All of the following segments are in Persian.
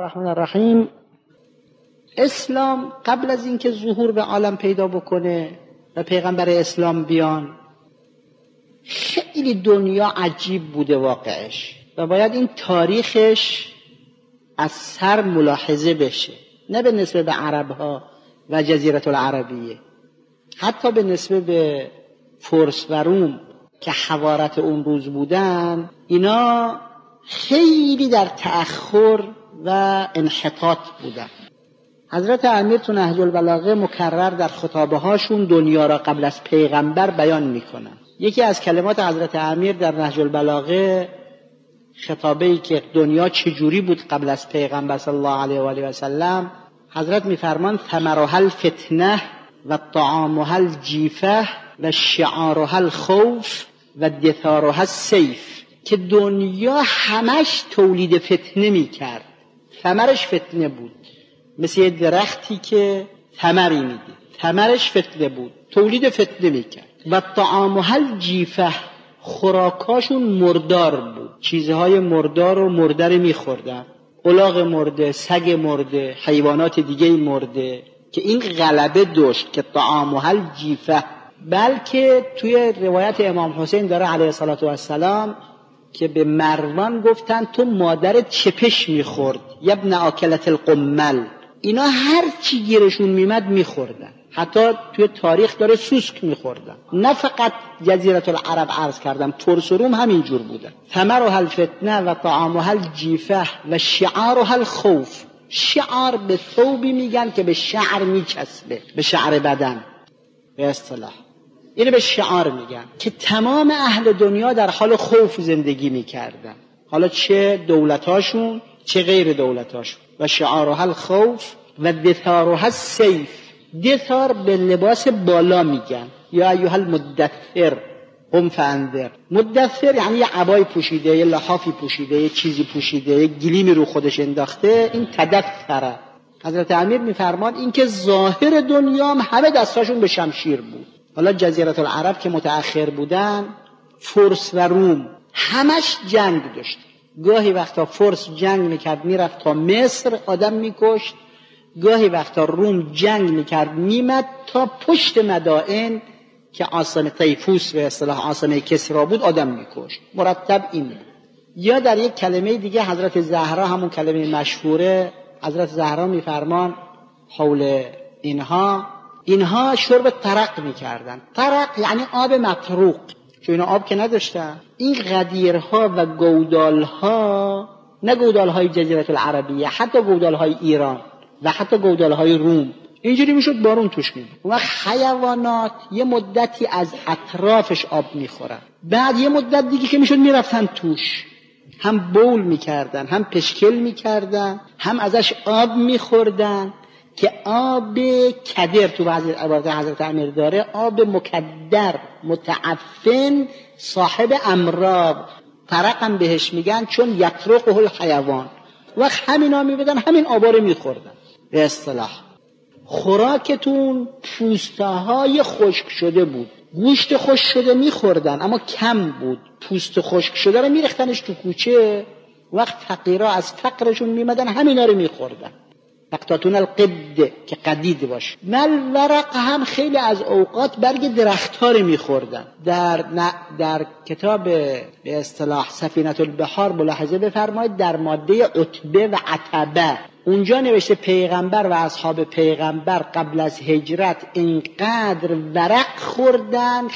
الرحمن الرحیم. اسلام قبل از اینکه ظهور به عالم پیدا بکنه و پیغمبر اسلام بیان، خیلی دنیا عجیب بوده واقعش و باید این تاریخش از سر ملاحظه بشه، نه به نسبه به عربها و جزیره العربیه، حتی به نسبه به فرس و روم که حوارت اون روز بودن. اینا خیلی در تأخر و انحطاط بودن. حضرت امیر تو نهج البلاغه مکرر در خطابه هاشون دنیا را قبل از پیغمبر بیان میکنن. یکی از کلمات حضرت امیر در نهج البلاغه، خطابه‌ای که دنیا چجوری بود قبل از پیغمبر صلی الله علیه و آله و سلم، حضرت میفرمان ثمرها الفتنه و طعامها الجیفه و شعارها الخوف و دثارها السیف، که دنیا همش تولید فتنه میکرد، ثمرش فتنه بود، مثل یه درختی که ثمری میده، ثمرش فتنه بود، تولید فتنه میکرد. و طعامها الجیفه، خوراکاشون مردار بود، چیزهای مردار و مردر میخوردن، الاغ مرده، سگ مرده، حیوانات دیگه مرده، که این غلبه داشت که طعامها الجیفه. بلکه توی روایت امام حسین داره علیه الصلاة والسلام که به مروان گفتن تو مادرت چپش میخورد، یبن آکلت القمل. اینا هر چی گیرشون میمد میخوردن، حتی توی تاریخ داره سوسک میخوردن. نه فقط جزیره العرب عرض کردم، ترس و روم همینجور بودن. ثمرها الفتنه و طعامها الجیفه و شعارها الخوف. شعار به ثوبی میگن که به شعر میچسبه، به شعر بدن به اصطلاح. اینو به شعار میگن که تمام اهل دنیا در حال خوف زندگی میکردن، حالا چه دولتاشون چه غیر دولتاشون. و شعارها الخوف و دثارها السیف. دثار به لباس بالا میگن، یا ایها المدثر قم فانذر. مدثر یعنی یه عبای پوشیده، یه لحافی پوشیده، یه چیزی پوشیده، یه گلیمی رو خودش انداخته، این تدثره. حضرت امیر میفرمان این که ظاهر دنیا همه دستاشون به شمشیر بود. حالا جزیره العرب که متأخر بودن، فرس و روم همش جنگ داشت. گاهی وقتا فرس جنگ میکرد میرفت تا مصر آدم میکشت، گاهی وقتا روم جنگ میکرد میمد تا پشت مدائن که عاصمه طیفوس به اصطلاح عاصمه کسرا بود آدم میکشت. مرتب این بود. یا در یک کلمه دیگه حضرت زهرا، همون کلمه مشهوره، حضرت زهرا میفرمان حول اینها شرب ترق میکردن. ترق یعنی آب مطروق، چون اینا آب که نداشتن. این غدیرها و گودالها، نه گودالهای جزیره العربیه، حتی گودالهای ایران و حتی گودالهای روم، اینجوری میشد بارون توش میاد. و حیوانات یه مدتی از اطرافش آب میخورن، بعد یه مدت دیگه که میشد میرفتن توش، هم بول میکردن، هم پشکل میکردن، هم ازش آب میخوردن، که آب کدر تو بعضی عبارت حضرت امیر داره، آب مکدر متعفن صاحب امراض، ترقم بهش میگن چون یطرقه الحیوان. وقت همینا میبدن همین آبا رو میخوردن. به اصطلاح خوراکتون پوستهای خشک شده بود، گوشت خشک شده میخوردن اما کم بود، پوست خشک شده رو میرختنش تو کوچه. وقت فقیرا از فقرشون میمدن همینا رو میخوردن. تقطاتون القد که قدید باشه. مل ورق هم خیلی از اوقات برگ درخت‌ها رو می‌خوردن. در کتاب به اصطلاح سفینة البحار ملاحظه بفرمایید، در ماده عتبه و عتبه اونجا نوشته پیغمبر و اصحاب پیغمبر قبل از هجرت اینقدر ورق خوردن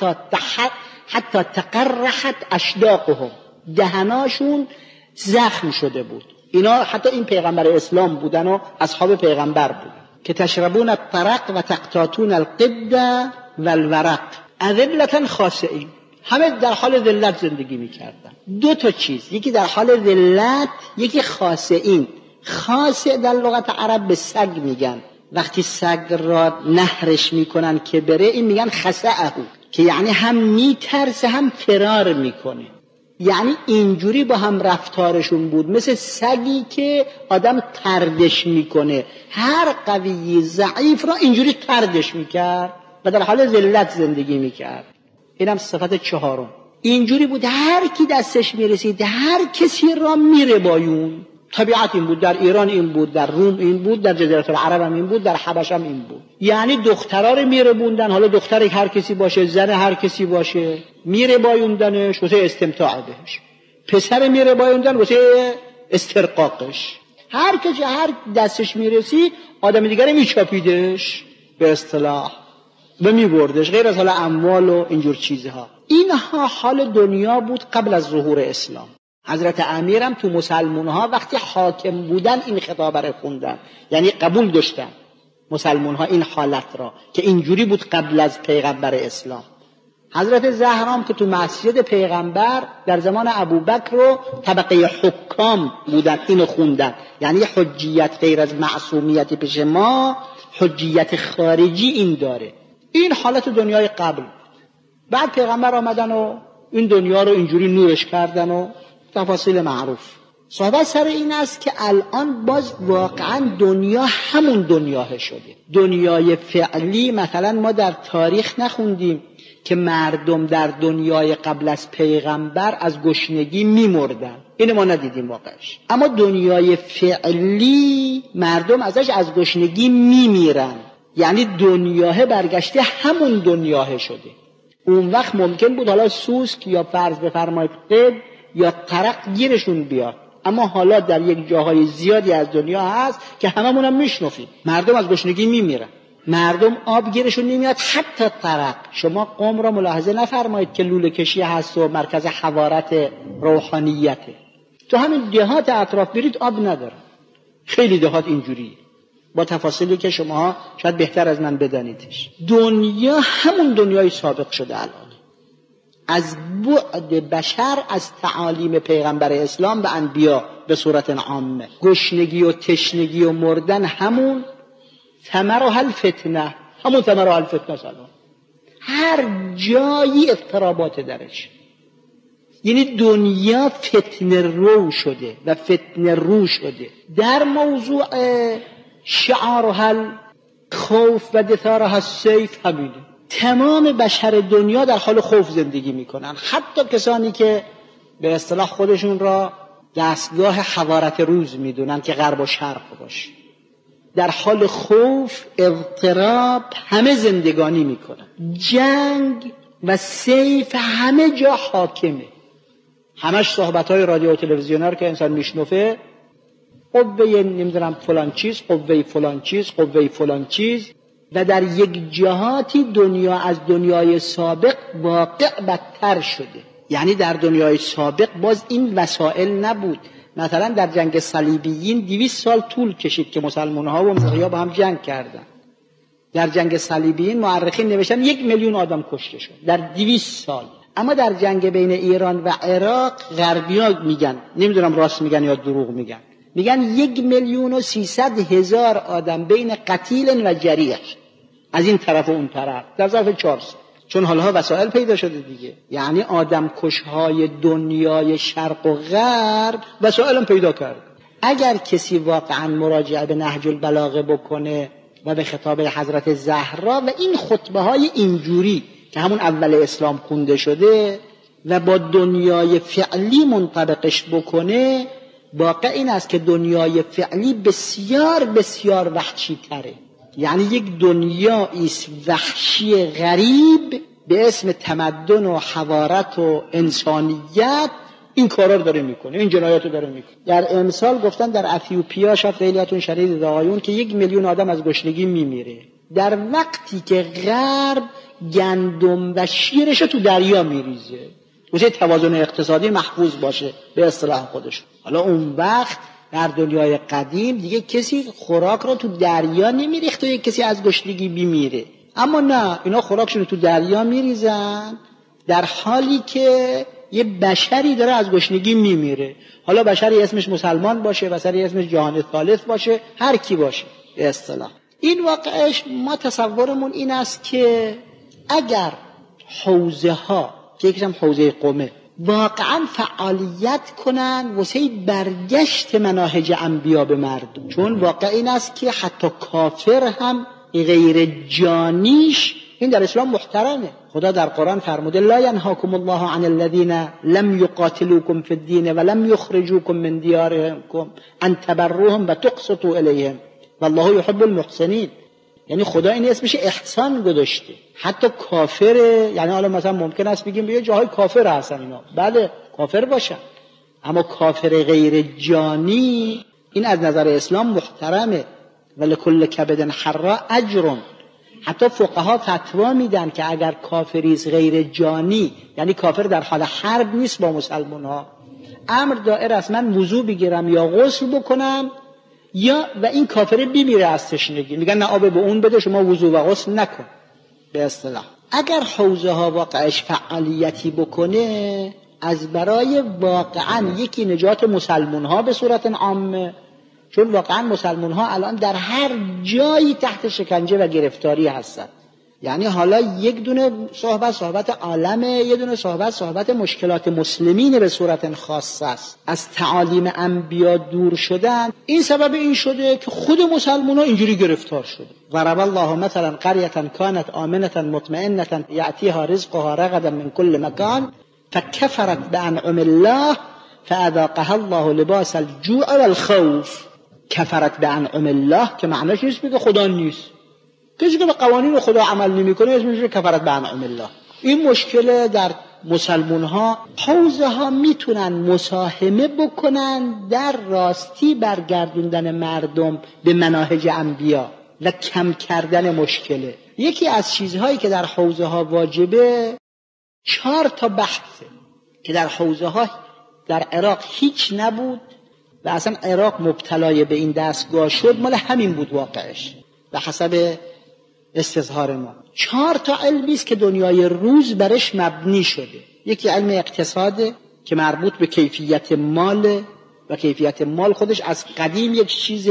حتی تقرحت اشداقهم، دهناشون زخم شده بود. اینا حتی این پیغمبر اسلام بودن و اصحاب پیغمبر بودن که تشربون الطرق و تقطاتون القد و الورق اذلة خاسئین، همه در حال ذلت زندگی میکردن. دو تا چیز، یکی در حال ذلت، یکی خاسئین. خاسئ در لغت عرب به سگ میگن، وقتی سگ را نهرش میکنن که بره، این میگن خسئه، که یعنی هم میترسه هم فرار میکنه. یعنی اینجوری با هم رفتارشون بود، مثل سگی که آدم طردش میکنه، هر قوی ضعیف را اینجوری طردش میکرد و در حال ذلت زندگی میکرد. اینم صفت چهارم. اینجوری بود، هر کی دستش میرسید هر کسی را میره بایون، طبیعت این بود، در ایران این بود، در روم این بود، در جزیره العرب هم این بود، در حبش هم این بود. یعنی دخترا رو میره بوندن، حالا دختر هر کسی باشه، زن هر کسی باشه، میره بایوندنش واسه استمتاع بهش. پسر میره بایوندن واسه استرقاقش. هر کسی هر دستش میرسی آدم دیگری میچاپیدش به اصطلاح و میبردش، غیر از حالا اموال و اینجور چیزها. اینها حال دنیا بود قبل از ظهور اسلام. حضرت امیرم تو مسلمونها وقتی حاکم بودن این خطابه رو خوندن، یعنی قبول داشتن مسلمونها این حالت را که اینجوری بود قبل از پیغمبر اسلام. حضرت زهرام که تو مسجد پیغمبر در زمان ابوبکر رو طبقه حکام بودن، اینو خوندن، یعنی حجیت غیر از معصومیت پیش ما، حجیت خارجی این داره. این حالت دنیای قبل. بعد پیغمبر آمدن و این دنیا رو اینجوری نورش کردن و تفاصیل معروف. صحبت سر این است که الان باز واقعا دنیا همون دنیاه شده. دنیای فعلی مثلا ما در تاریخ نخوندیم که مردم در دنیای قبل از پیغمبر از گشنگی میمردن، اینو ما ندیدیم واقعش. اما دنیای فعلی مردم ازش از گشنگی میمیرن، یعنی دنیاه برگشته همون دنیاه شده. اون وقت ممکن بود حالا سوسک یا فرض بفرمایید قد یا ترق گیرشون بیاد، اما حالا در یک جاهای زیادی از دنیا هست که هممون هم میشنفیم مردم از گشنگی میمیرن، مردم آب گیرشون نمیاد، حتی ترق. شما قم را ملاحظه نفرمایید که لوله کشی هست و مرکز حضارت روحانیته. تو همین دهات اطراف برید آب نداره، خیلی دهات اینجوریه، با تفاصیلی که شما شاید بهتر از من بدانیدش. دنیا همون دنیای سابق شده الان. از بعد بشر از تعالیم پیغمبر اسلام به انبیا به صورت عامه، گشنگی و تشنگی و مردن همون ثمرها الفتنه، همون ثمرها الفتنه سلام. هر جایی اضطرابات درش، یعنی دنیا فتنه رو شده و فتنه رو شده. در موضوع شعارها الخوف و دثارها السیف همینه. تمام بشر دنیا در حال خوف زندگی میکنن، حتی کسانی که به اصطلاح خودشون را دستگاه حضارت روز میدونن که غرب و شرق باشه، در حال خوف، اضطراب همه زندگانی میکنن. جنگ و سیف همه جا حاکمه. همش صحبت‌های رادیو و تلویزیون رو که انسان میشنفه، قوه نمیدونم فلان چیز، قوه فلان چیز، قوه فلان چیز، و در یک جهاتی دنیا از دنیای سابق واقع بدتر شده. یعنی در دنیای سابق باز این وسائل نبود. مثلا در جنگ صلیبیین 200 سال طول کشید که مسلمان‌ها و مسیحی‌ها با هم جنگ کردن. در جنگ صلیبیین مورخین نوشتن 1 میلیون آدم کشته شد در 200 سال. اما در جنگ بین ایران و عراق غربی‌ها میگن، نمیدونم راست میگن یا دروغ میگن، میگن 1,300,000 آدم بین قتیل و جریح از این طرف و اون طرف در ظرف 4 سال. چون حالا وسایل پیدا شده دیگه، یعنی آدم کشهای دنیای شرق و غرب وسایل هم پیدا کرد. اگر کسی واقعا مراجعه به نهج البلاغه بکنه و به خطاب حضرت زهرا و این خطبه های اینجوری که همون اول اسلام خونده شده و با دنیای فعلی منطبقش بکنه، واقع این است که دنیای فعلی بسیار بسیار وحشی تره. یعنی یک دنیایی وحشی غریب به اسم تمدن و حضارت و انسانیت این کارا رو داره میکنه، این جنایات رو داره میکنه. در امسال گفتن در اتیوپیا شاید خیلیاتون شنیدید آقایون که 1 میلیون آدم از گشنگی میمیره، در وقتی که غرب گندم و شیرش تو دریا میریزه واسه توازن اقتصادی محفوظ باشه به اصطلاح خودش. حالا اون وقت در دنیای قدیم دیگه کسی خوراک رو تو دریا نمیریخت و یک کسی از گشنگی بمیره، اما نه، اینا خوراکشون تو دریا میریزن در حالی که یه بشری داره از گشنگی میمیره. حالا بشری اسمش مسلمان باشه، بشری اسمش جهان ثالث باشه، هر کی باشه به اصطلاح. این واقعش ما تصورمون این است که اگر حوزه ها که یکیش هم حوزه قمه واقعا فعالیت کنن واسه برگشت مناهج انبیا به مردم، چون واقع این است که حتی کافر هم غیر جانیش این در اسلام محترمه. خدا در قرآن فرموده لا ینهاکم الله عن الذین لم یقاتلوکم فی الدین ولم یخرجوکم من دیارکم ان تبروهم و تقسطوا الیهم والله یحب المحسنین. یعنی خدا این اسمش احسان گذاشته. حتی کافره، یعنی حالا مثلا ممکن است بگیم به جاهای کافر هستن اینا، بله کافر باشن، اما کافر غیر جانی این از نظر اسلام محترمه. ولکل کبد حرا اجر. حتی فقها فتوا میدن که اگر کافریست غیر جانی، یعنی کافر در حال حرب نیست با مسلمان ها، امر دائر است من وضو بگیرم یا غسل بکنم یا و این کافر بیمیره از تشنگی، میگن نه آب به اون بده شما وضو و غسل نکن. به اصطلاح اگر حوزه ها واقعش فعالیتی بکنه از برای واقعا یکی نجات مسلمان ها به صورت عامه، چون واقعا مسلمان ها الان در هر جایی تحت شکنجه و گرفتاری هستند. یعنی حالا یک دونه صحبت عالمه، یک دونه صحبت مشکلات مسلمین به صورت خاص است. از تعالیم انبیا دور شدن این سبب این شده که خود مسلمان ها اینجوری گرفتار شده. ضرب الله مثلا قرية كانت آمنة مطمئنة يأتيها رزقها رغدا من كل مكان فكفرت بأنعم الله فأذاقها الله لباس الجوع والخوف. کفرت بأنعم الله که معناش نیست بگه خدا نیست، کسی که به قوانین خدا عمل نمیکنه اسمش کفرت بأنعم الله. این مشکل در مسلمان ها. حوزه ها میتونن مساهمه بکنن در راستی برگردوندن مردم به مناهج انبیا و کم کردن مشکله. یکی از چیزهایی که در حوزه ها واجبه 4 تا بحثه که در حوزه ها در عراق هیچ نبود و اصلا عراق مبتلای به این دستگاه شد مال همین بود واقعش به حسب استظهار ما. 4 تا علمی است که دنیای روز برش مبنی شده. یکی علم اقتصاده که مربوط به کیفیت مال و کیفیت مال خودش از قدیم یک چیز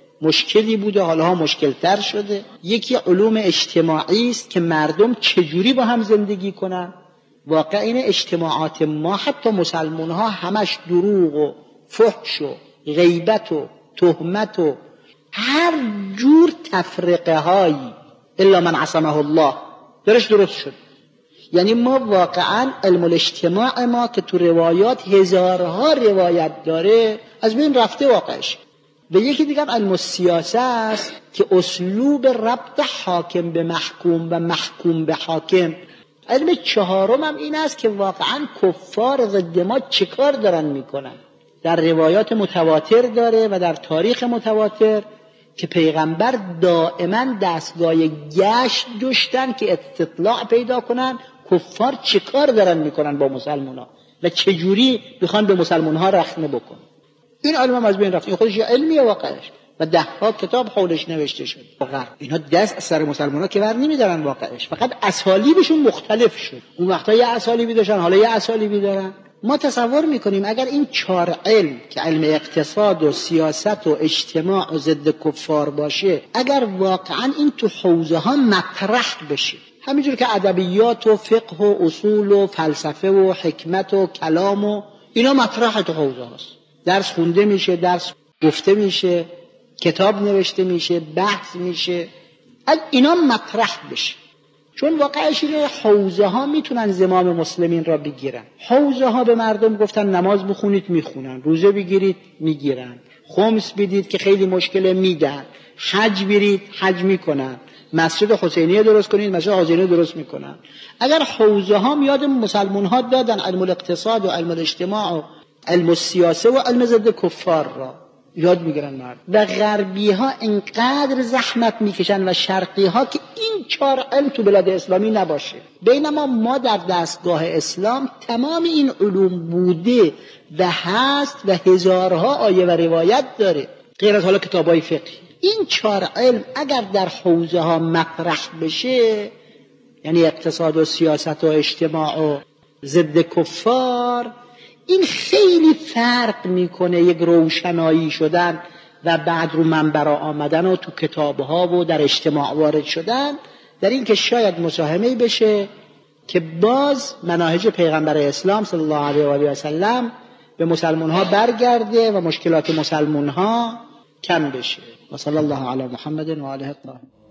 مشکلی بوده، حالا مشکل تر شده. یکی علوم اجتماعی است که مردم چجوری با هم زندگی کنن. واقع این اجتماعات ما حتی مسلمان ها همش دروغ و فحش و غیبت و تهمت و هر جور تفرقه هایی الا من عصمه الله درش درست شد. یعنی ما واقعا علم الاجتماع ما که تو روایات هزارها روایت داره از بین رفته واقعش. و یکی دیگر علم السیاسه است که اسلوب ربط حاکم به محکوم و محکوم به حاکم. علم 4م هم این است که واقعا کفار ضد ما چه کار دارن میکنن. در روایات متواتر داره و در تاریخ متواتر که پیغمبر دائما دستگاه گشت داشتن که اطلاع پیدا کنن کفار چه کار دارن میکنن با مسلمان ها و چجوری میخوان به مسلمان ها رخنه بکن. این علم هم از بین رفت. این خودش یه علمیه واقعش و 10 کتاب حولش نوشته شد. واقعا اینا دست از سر مسلمان ها که بر نمیدارن واقعش، فقط اسالیبشون مختلف شد. اون وقتا یه اسالیبی داشتن حالا یه اسالیبی دارن. ما تصور میکنیم اگر این 4 علم که علم اقتصاد و سیاست و اجتماع و ضد کفار باشه اگر واقعا این تو حوزه ها مطرح بشه، همینجور که ادبیات و فقه و اصول و فلسفه و حکمت و کلام و اینا مطرح تو حوزه هاست، درس خونده میشه، درس گفته میشه، کتاب نوشته میشه، بحث میشه، اینا مطرح بشه. چون واقعش اینه حوزه ها میتونن زمام مسلمین را بگیرن. حوزه ها به مردم گفتن نماز بخونید میخونن، روزه بگیرید میگیرن، خمس بدید که خیلی مشکله میدن، حج برید حج میکنن، مسجد حسینیه درست کنید مسجد حسینیه درست میکنن. اگر حوزه ها یاد مسلمان ها دادن علم الاقتصاد و علم الاجتماع و علم السیاسه و علم ضد کفار را یاد میگیرن مرد و غربی ها اینقدر زحمت میکشن و شرقی ها که این 4 علم تو بلاد اسلامی نباشه. بینما ما در دستگاه اسلام تمام این علوم بوده و هست و هزارها آیه و روایت داره غیر از حالا کتابای فقهی. این 4 علم اگر در حوزه ها مطرح بشه، یعنی اقتصاد و سیاست و اجتماع و ضد کفار، این خیلی فرق میکنه یک روشنایی شدن و بعد رو منبر آمدن و تو کتابها و در اجتماع وارد شدن در این که شاید مساهمه بشه که باز مناهج پیغمبر اسلام صلی الله علیه و آله و سلم به مسلمان ها برگرده و مشکلات مسلمان ها کم بشه. و صلی الله علی محمد و آله الطاهرین.